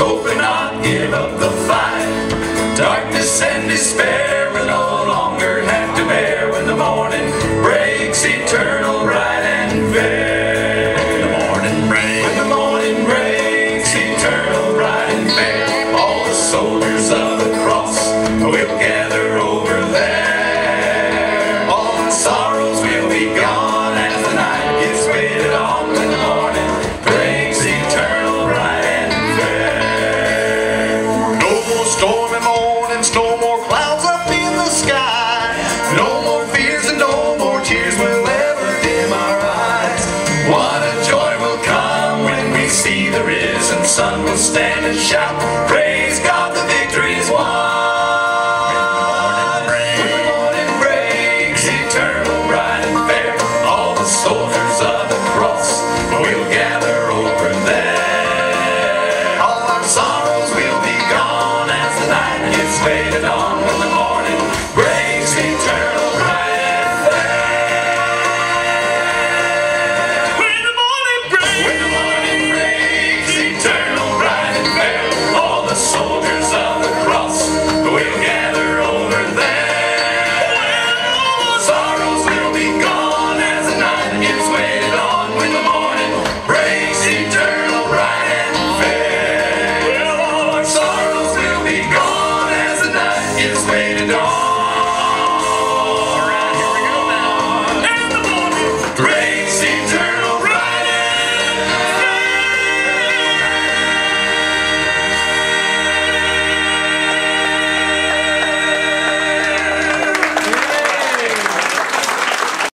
hope and not give up the fight. Darkness and despair will no longer have to bear when the morning breaks, eternal, right and fair. When the morning breaks, eternal, right and fair, all the soldiers of the cross will gather over there. All the sorrows will be gone as the night gets faded on. When the morning breaks, eternal, right and fair. No more stormy mornings, no more clouds up in the sky. No more fears and no more tears will ever dim our eyes. What a joy will come when we see the risen sun. We'll stand and shout, praise God, the victory is won. When the morning breaks, eternal, right and fair, all the soldiers of the cross will gather over there. All our sorrows will be gone as the night gets faded on.